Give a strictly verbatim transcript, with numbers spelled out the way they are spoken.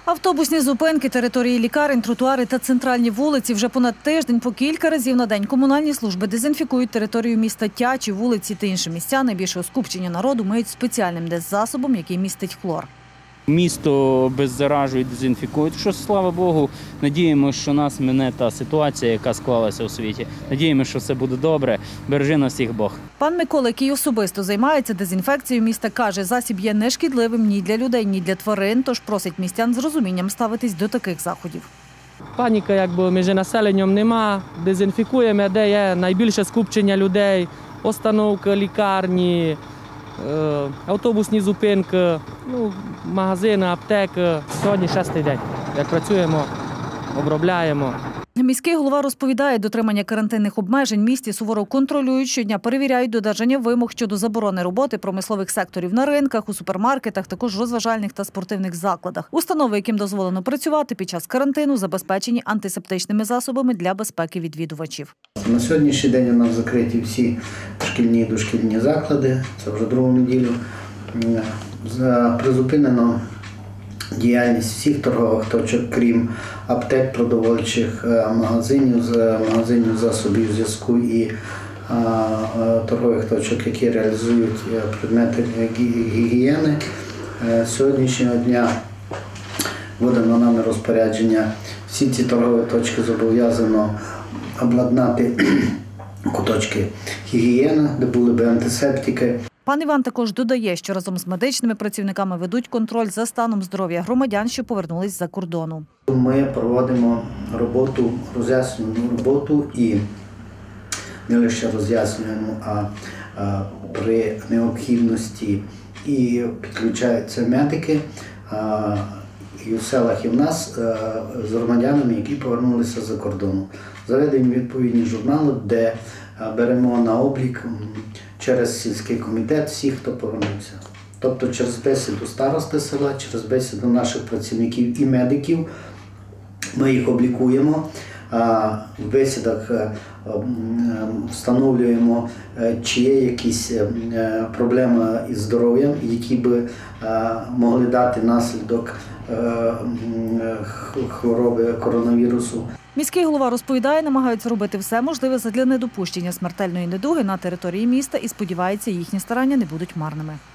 Автобусні зупинки, території лікарень, тротуари та центральні вулиці вже понад тиждень по кілька разів на день комунальні служби дезінфікують територію міста Тячі, вулиці та інші місця. Найбільшого скупчення народу миють спеціальним деззасобом, який містить хлор. Місто беззаражують, дезінфікують, що, слава Богу, надіємося, що нас мине та ситуація, яка склалася у світі. Надіємося, що все буде добре. Бережи нас всіх Бог. Пан Микола, який особисто займається дезінфекцією міста, каже, засіб є нешкідливим ні для людей, ні для тварин, тож просить містян з розумінням ставитись до таких заходів. Паніка якби між населенням нема, дезінфікуємо, де є найбільше скупчення людей, остановки, лікарні, автобусні зупинки, ну, магазини, аптеки. Сьогодні шостий день, як працюємо, обробляємо. Міський голова розповідає, дотримання карантинних обмежень в місті суворо контролюють, щодня перевіряють додержання вимог щодо заборони роботи промислових секторів на ринках, у супермаркетах, також розважальних та спортивних закладах. Установи, яким дозволено працювати під час карантину, забезпечені антисептичними засобами для безпеки відвідувачів. На сьогоднішній день у нас закриті всі шкільні і дошкільні заклади, це вже другу неділю. Призупинено діяльність всіх торгових точок, крім аптек, продовольчих магазинів, магазинів засобів зв'язку і торгових точок, які реалізують предмети гігієни. З сьогоднішнього дня видано нами розпорядження. Всі ці торгові точки зобов'язано обладнати куточки гігієни, де були б антисептики. Пан Іван також додає, що разом з медичними працівниками ведуть контроль за станом здоров'я громадян, що повернулись з-за кордону. Ми проводимо роботу, роз'яснюємо роботу і не лише роз'яснюємо, а при необхідності і підключаються медики і в селах, і в нас з громадянами, які повернулися з-за кордону. Заведені відповідні журнали, де беремо на облік через сільський комітет всіх, хто повернувся. Тобто через бесіду старости села, через бесіду наших працівників і медиків ми їх облікуємо. В бесідах встановлюємо, чи є якісь проблеми із здоров'ям, які би могли дати наслідок хвороби коронавірусу. Міський голова розповідає, намагаються робити все можливе задля недопущення смертельної недуги на території міста і сподівається, їхні старання не будуть марними.